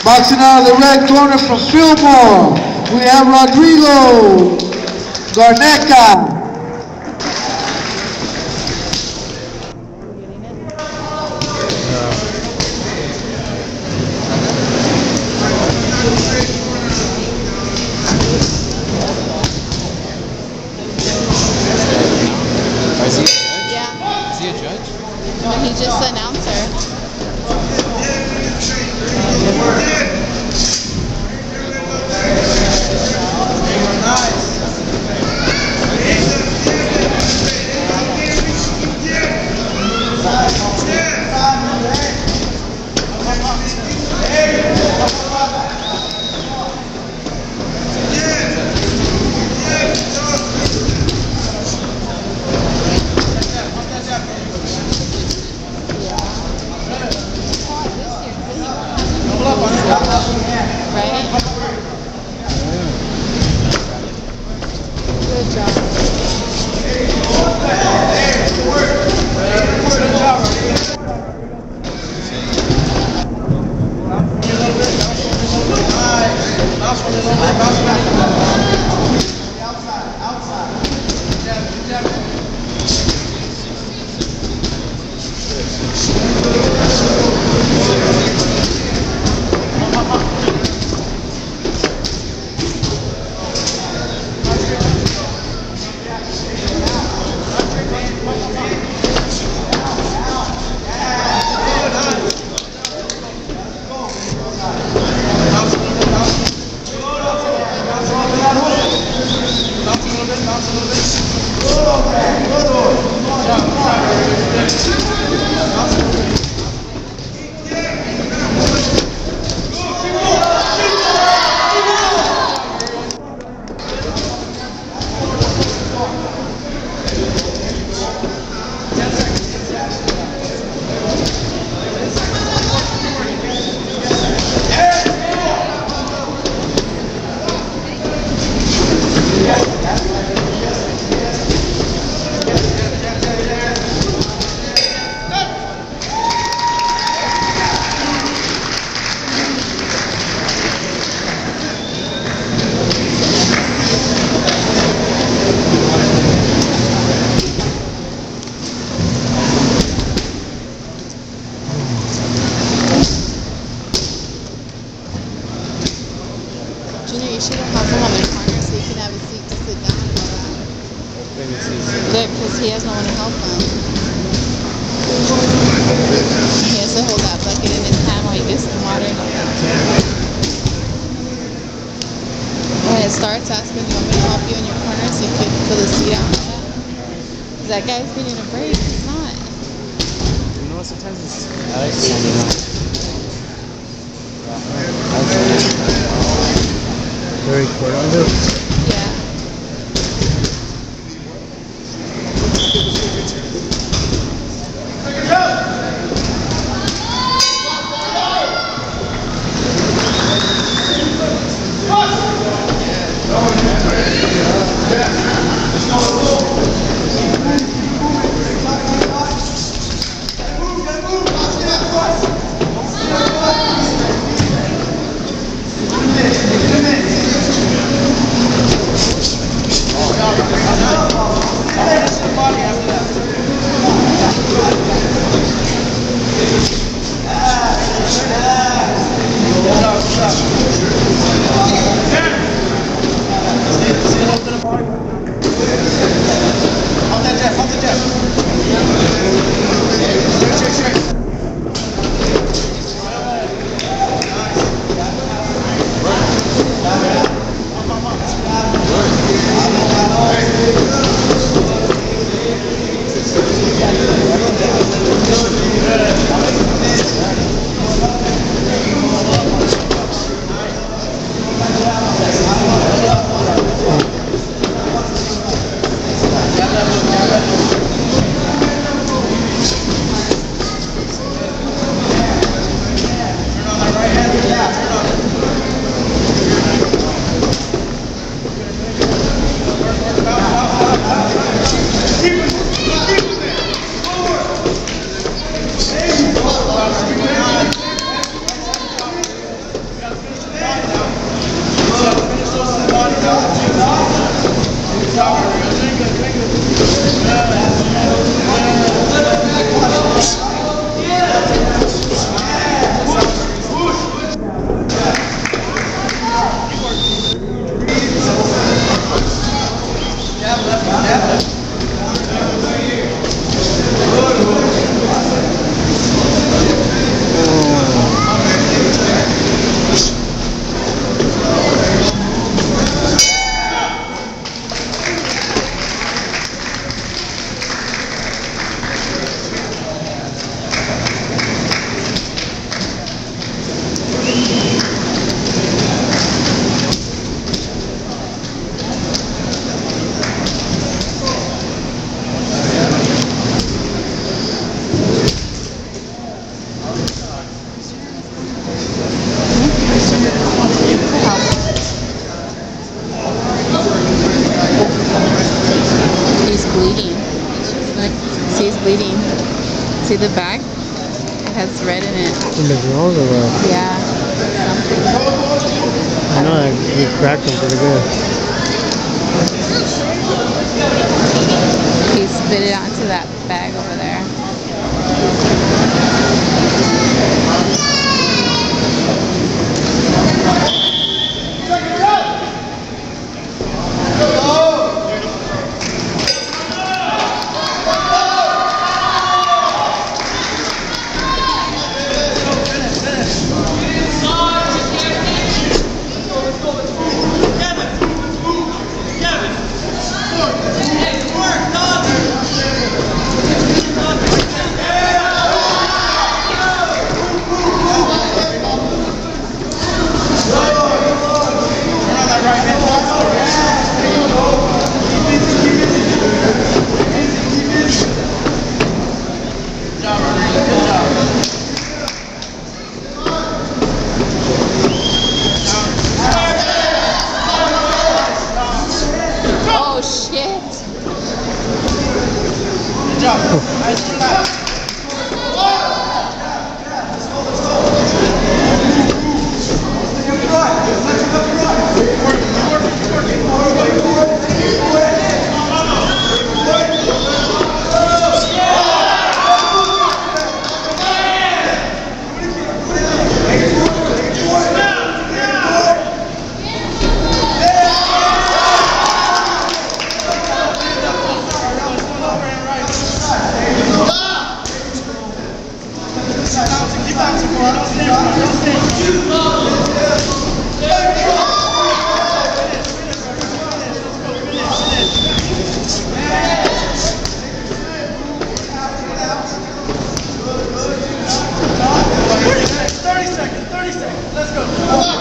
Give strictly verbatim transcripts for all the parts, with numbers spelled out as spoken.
Boxing out of the red corner from Fillmore, we have Rodrigo Garneca. He's just the announcer. You should have him on the corner so you can have a seat to sit down and all that. Because he has no one to help him. He has to hold that bucket in his hand while he gets the water. When it starts, ask him, do you want me to help you in your corner so you can fill the seat out and all that? Because that guy's getting a break. He's not. You know what? Sometimes it's. I like standing up. Very cool. Yeah. See the bag? It has red in it. In the girls or what? Yeah. Something. I know that we cracked them pretty good. He spit it onto that bag over there. Oh shit! Good job. Nice relax. thirty seconds, thirty seconds, let's go.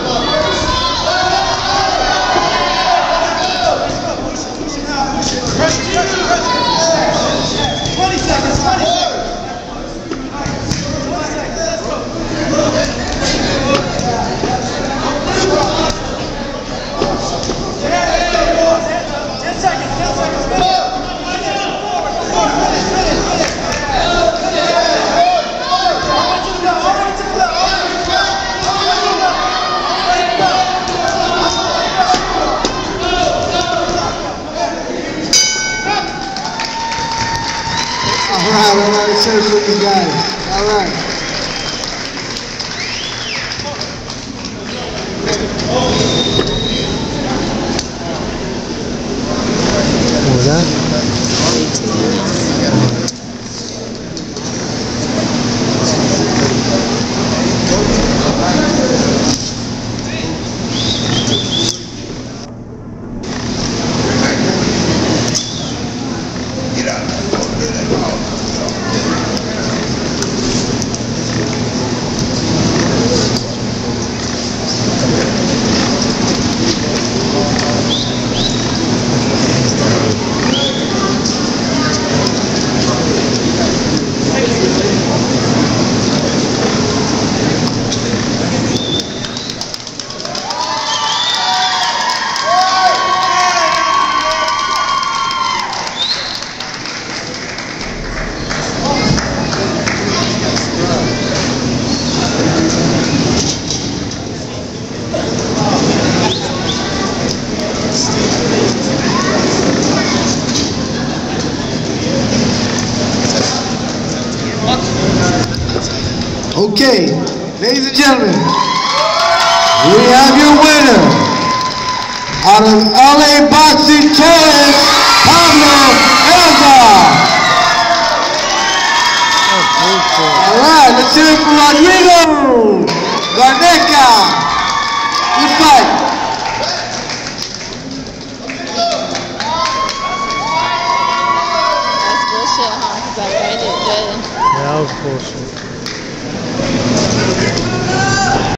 twenty seconds, twenty seconds. All right, all right, let's hear it for you guys. All right. What was that? Okay, ladies and gentlemen, we have your winner out of L A Boxing Tournament, Pablo Elba. All right, let's hear it for Rodrigo Garneca. Good fight. That's bullshit, huh? Because that guy did good. Yeah, that was bullshit.